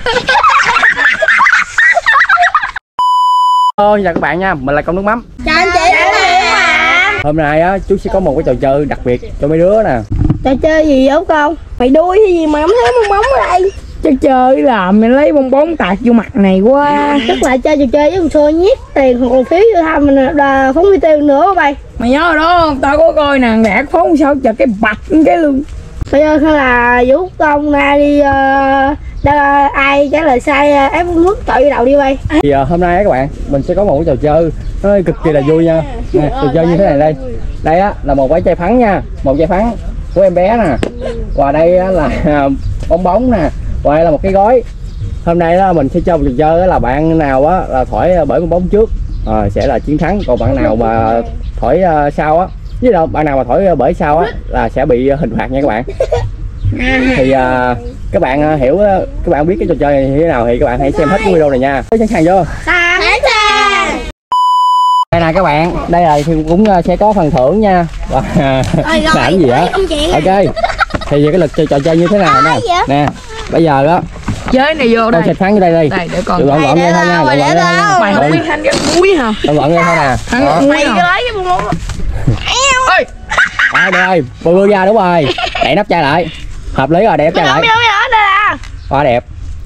Chào các bạn nha, mình là Công Nước Mắm. Chào anh chị. Hôm nay á chú sẽ có một cái trò chơi đặc biệt cho mấy đứa nè. Trò chơi gì vậy con? Mày đuôi hay gì mà không thấy bong bóng ở đây? Trò chơi là mày lấy bong bóng tạt vô mặt này quá. Chắc là chơi trò chơi với con xôi nhét tiền hoặc là phiếu vô tham mình là phóng vi tiêu nữa mày. Mày nhớ rồi đó không? Tao có coi nè, gạt phóng sao cho cái bạch cái luôn. Bây giờ là Vũ Công ra đi ai trả lời sai ép uống nước tội vô đầu đi bay. Thì hôm nay các bạn mình sẽ có một cái trò chơi nó cực kỳ là vui nha. Nè, trò chơi như thế này đây. Đây á là một cái chai phắn nha, một chai phắn của em bé nè. Và đây á là bong bóng nè. Và đây là một cái gói. Hôm nay đó mình sẽ chơi một trò chơi đó là bạn nào á là thổi bởi bong bóng trước sẽ là chiến thắng, còn bạn nào mà thổi sau á, với đâu bạn nào mà thổi bởi sau á là sẽ bị hình phạt nha các bạn. Thì các bạn hiểu, các bạn biết cái trò chơi này như thế nào thì các bạn hãy xem hết cái video này nha. Sẵn sàng chưa? Sẵn sàng. Đây nè các bạn, đây là thì cũng sẽ có phần thưởng nha. Và làm gì vậy? Ok. Thì cái lực trò chơi như thế nào nè. Nè, bây giờ đó Chơi này vô đây. Con xịt phán vô đây đi. Đây để con. Gọn đây thôi nha, gọn đây thôi. Mày không biết thanh cái muối hả? Gọn đây thôi nè. Mày lấy cái bong bóng. Ơi. Rồi, vừa ra đúng rồi. Đậy nắp chai lại. Hợp lý rồi, đậy nắp chai lại. Quá đẹp.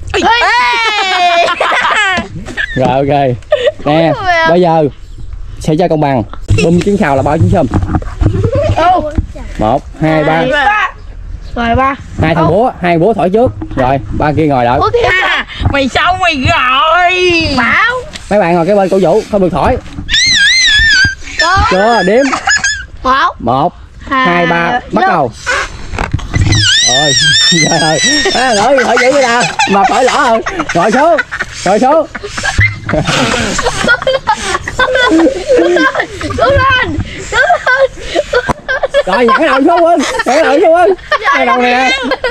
Rồi ok. Nè, bây giờ sẽ chơi công bằng. Bum trứng xào là bao trứng sum? 1, 2, 3. Rồi ba. Hai búa thổi trước. Rồi, ba kia ngồi đợi. Mày xong mày rồi. Bảo. Mấy bạn ngồi cái bên cổ Vũ, không được thổi. Chưa, đếm. 1, 2, 3, bắt đầu. Rồi, trời ơi. Thổi dữ vậy nè, mà thổi lỏ rồi. Ngồi xuống. Ngồi xuống. Rồi nhặt cái đầu xuống Quân, nhặt cái đầu xuống Quân. Cái đầu nè.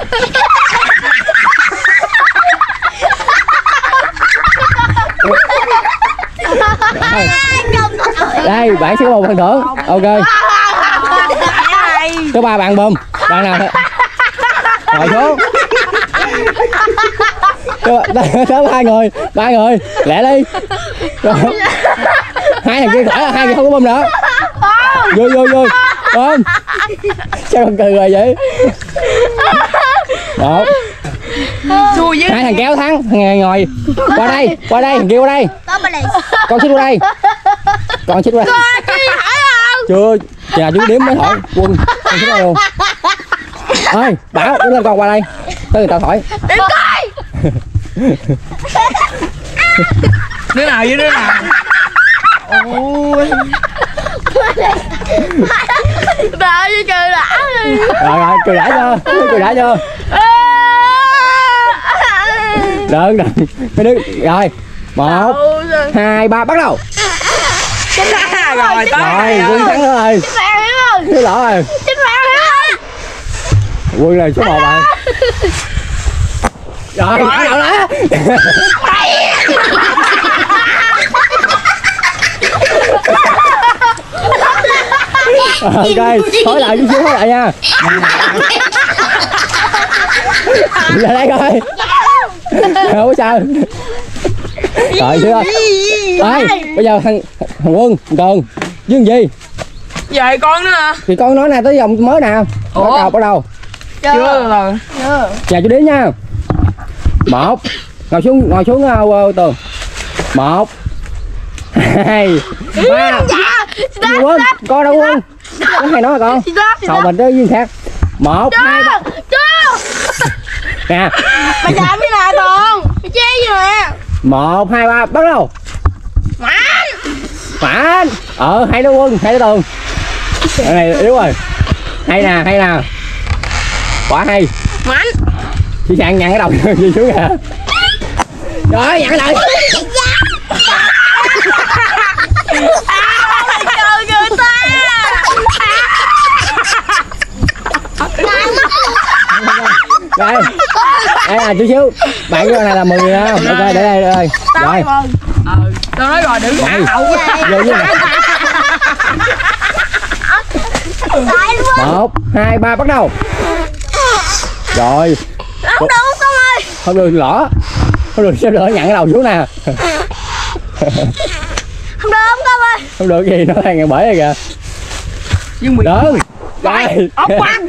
Đây, bạn sẽ có một phần thưởng. Ok. Có 3 bạn bơm. Bạn nào ngồi xuống. Có 3 người, lẹ đi. Rồi. 2 thằng kia khỏi, 2 người không có bơm nữa. Vui bơm. Sao con cười rồi vậy? 1. 2 thằng kéo thắng, thằng này ngồi. Qua đây, thằng kia qua đây. Con xích qua đây. Con xích qua đây. Chưa, chờ chú đếm mới thổi. Quân, con xích qua luôn. Ơi, Bảo, đứng lên con qua đây. Tới người ta thổi. Đếm coi. Đứa nào với đứa nào? Ôi. Đợi cho trời đã đi. Rồi, cười đã chưa? Đừng. Cái đứa. Rồi. 1, 2, 3 bắt đầu. Rồi, Quân thắng nữa rồi. Cái lỡ rồi. Quân là số 1 rồi. Rồi, bắt đầu đó. Ok, thổi lại chút xíu, thổi lại nha. Ra đây coi. Không có sao. Rồi chưa? Đây, bây giờ thằng Quân, thằng Cường với thằng Di. Vậy con nữa hả? Thì con nói nè, tới vòng mới nè. Bắt đầu. Chưa rồi. Chào chú đến nha. 1. Ngồi xuống tường. 1, 2, 3. Quân, con đâu Quân? Cái này nói con. Sau mình tới viên khác. 1, 2, 3. Nè. Mày làm cái này con. Mày chế gì nè. 1, 2, 3 bắt đầu. Phản. Hay đó Quân, hay đó Tường. Cái này yếu rồi. Hay nè. Quả hay. Mạnh. Chị Sang nhăn cái đầu gì xuống kìa. Rồi, nhăn cái đầu. Trời người ta. Đây. Đây là chút xíu. Bạn cái này là 10 nha. Ok, để đây. Rồi. Tao nói rồi đừng hạ hậu. Vô. 1, 2, 3 bắt đầu. Rồi. Không được con ơi. Không được lỏ. Không được, xếp đỡ nhận cái đầu xuống nè. Không được không Công ơi. Không được gì, nó đang bể rồi kìa. Nhưng mà Đừng. Đây. ốc quăng.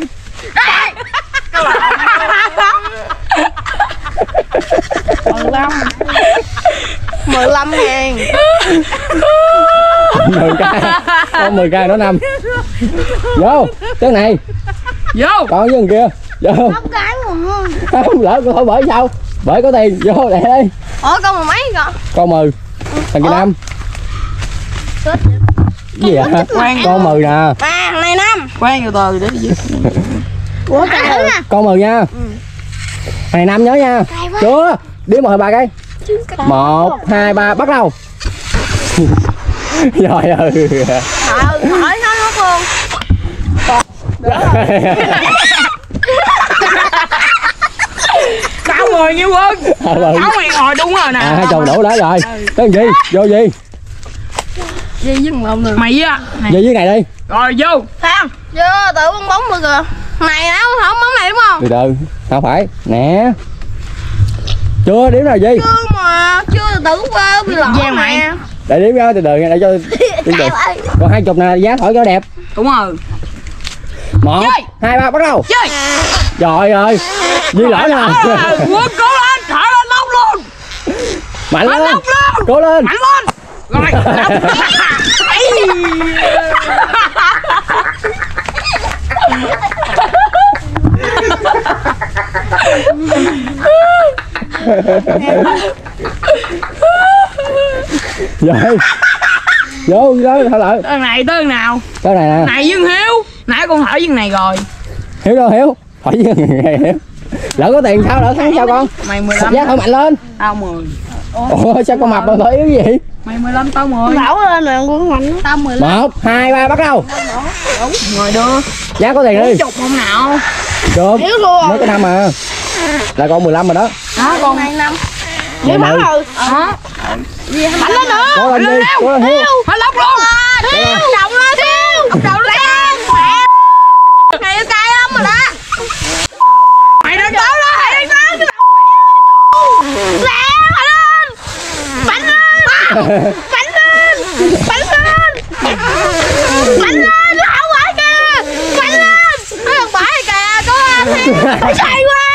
15 ngàn. 10k. Con 10k nữa 5. Vô, cái này. Vô. Còn với thằng kia. Vô. Không cái mà. Không lỡ con thôi bởi sao? Bởi có tiền, vô lẹ đi. Ủa con mà mấy rồi? Con 10. Thằng kia 5. Cái gì vậy? Con 10 nè. À thằng này 5. Khoan từ từ để gì. Ủa cái thứ nè. Con 10 nha. Này 5 nhớ nha. Chưa. Đếm 1 2 3 cái. 1 2 3 bắt đầu. Rồi ơi. Hỏi nó luôn. Sáu 10 nhiêu quân. 6 mày ngồi đúng rồi nè. À hai chồng đổ đá rồi. Cái gì? Vô gì? Gì với một nữa. Mày á. Vô dưới này đi. Rồi vô. Sao? Vô tự bong bóng được kìa. Này nó không bóng này đúng không? Từ từ. Không phải. Nè. Chưa đếm nào gì? Chưa mà, chưa từ từ qua bị lộn Giang mày. nè. Để đếm ra từ từ để cho đếm được. Còn 20 nè, giá thổi cho đẹp. Đúng rồi. 1 2 3 bắt đầu. Chơi. Trời ơi. Duy lỗi nè. Quân cố lên, thở lên lóc luôn. Mạnh lên. Lóc luôn. Cố lên. Mạnh lên. Rồi. Rồi. Vô đó thôi lại. Tới này tới nào? Cái này nè. Này Dương Hiếu. Nãy con hỏi Dương này rồi. Hiếu đâu Hiếu? Hỏi với người này Hiếu. Lỡ có tiền sao lỡ thắng sao con? Mày 15. Giá thôi mạnh lên. Tao 10. Ủa sao con mập mà thôi yếu gì? Mày 15 tao 10. Đảo lên nè con mạnh. Tao 15. 1 2 3 bắt đầu. Rồi đưa. Giá có tiền đi. Chục không nào. Được. Hiếu luôn. Mấy cái năm mà. Là con 15 rồi đó. Đó con. Này 5. Mười Bắn mười. rồi. Đó. Bắn lên nữa. Cố lên đi. Cố lên Hiếu. Hết lóc luôn. Hiếu. Động lên Hiếu. Động lên. Này cay lắm rồi đó. Mày đừng tới đó. Mày lên. Bắn lên. Bắn lên. Bắn lên. Bắn lên. Nó không phải kìa. Bắn lên. Nó không phải kìa. Cố lên Hiếu. Nó say quá.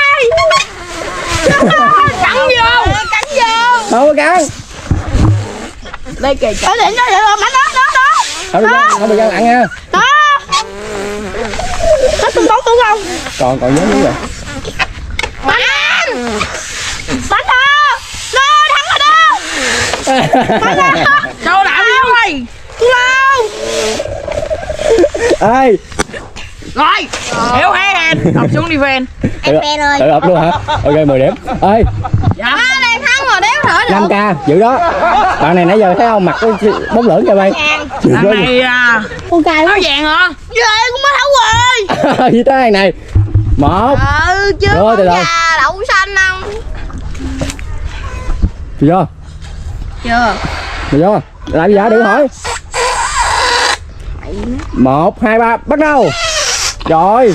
Cắn vô. Cắn vô. Không có cắn. Đây kìa. Ở điện nó vậy rồi. Bắn đó. Không được ăn lặn nha. Đó. Nó tung bóng đúng không? Còn nhớ nữa rồi. Bắn. Bắn đó. Nó thắng rồi đó. Bắn đó. Sao làm gì mày? Lâu. Ê. Rồi. Hiểu hèn. Đọc xuống đi fan. Em fan ơi. Tự ập luôn hả? Ok 10 điểm. Ê. Dạ. Đây thắng rồi đéo thở được. 5k giữ đó. Bạn này nãy giờ thấy không mặc cái bóng lưỡng cho bay. Thằng này à. Ok Áo lắm. vàng hả? Vậy cũng mới thắng rồi. Với tới này. 1. Chứ Rồi, từ từ. gà đậu xanh không? Vô. Chưa. Được vô. Làm gì vậy? Đừng hỏi. 1 2 3 bắt đầu. Rồi.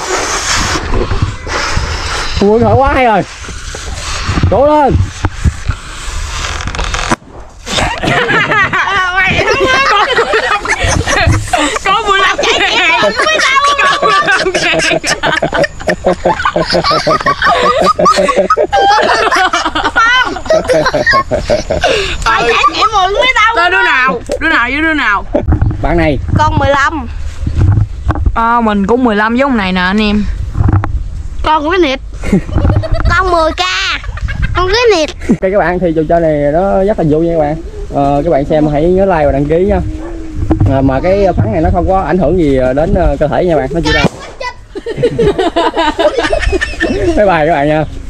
Ui hỏi quá hay rồi. Cố lên. Có 15 ngàn. Có 15 ngàn. Phải trải nghiệm mượn mới đâu. Tới đứa nào? Đứa nào với đứa nào? Bạn này. Con 15. Mình cũng 15 giống này nè anh em. Con cái nịt. Con 10k. Con cái nịt. Ok các bạn thì trò chơi này nó rất là vui nha các bạn. Các bạn xem hãy nhớ like và đăng ký nha. Mà cái phắn này nó không có ảnh hưởng gì đến cơ thể nha bạn, nó chỉ là bye bye các bạn nha.